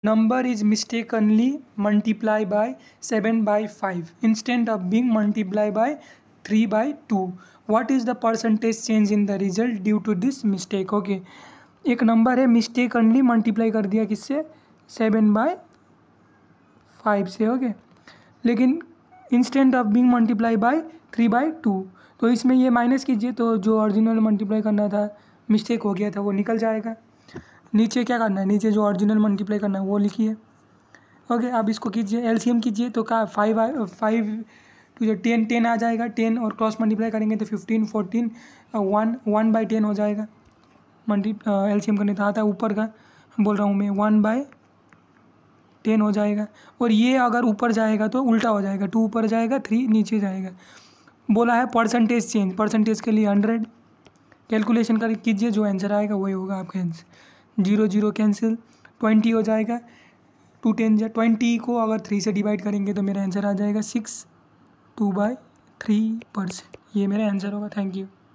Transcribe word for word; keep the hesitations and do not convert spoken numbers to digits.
number is mistakenly multiplied by seven by five instead of being multiplied by three by two. What is the percentage change in the result due to this mistake? Okay okay. एक नंबर है mistakenly multiply कर दिया किससे, seven by five से, okay okay. लेकिन instant of being multiply by three by two, तो इसमें ये माइनस कीजिए तो जो ओरिजिनल मल्टीप्लाई करना था मिस्टेक हो गया था वो निकल जाएगा। नीचे क्या करना है, नीचे जो ओरिजिनल मल्टीप्लाई करना है वो लिखिए, ओके। अब इसको कीजिए, एलसीएम कीजिए तो क्या फाइव फाइव टू जो टेन टेन आ जाएगा, टेन और क्रॉस मल्टीप्लाई करेंगे तो fifteen fourteen one one by ten हो जाएगा। मल्टी एलसीएम करने था आता है ऊपर का बोल रहा हूँ मैं, वन बाय टेन हो जाएगा। और ये अगर ऊपर जाएगा तो उल्टा हो जाएगा, टू ऊपर जाएगा थ्री नीचे जाएगा। बोला है परसेंटेज चेंज, परसेंटेज के लिए हंड्रेड कैलकुलेशन कर कीजिए, जो आंसर आएगा वही होगा आपका answer. Zero zero cancel, twenty हो जाएगा, टू टेन जा ट्वेंटी को अगर थ्री से डिवाइड करेंगे तो मेरा आंसर आ जाएगा six two by three percent. ये मेरा आंसर होगा। Thank you.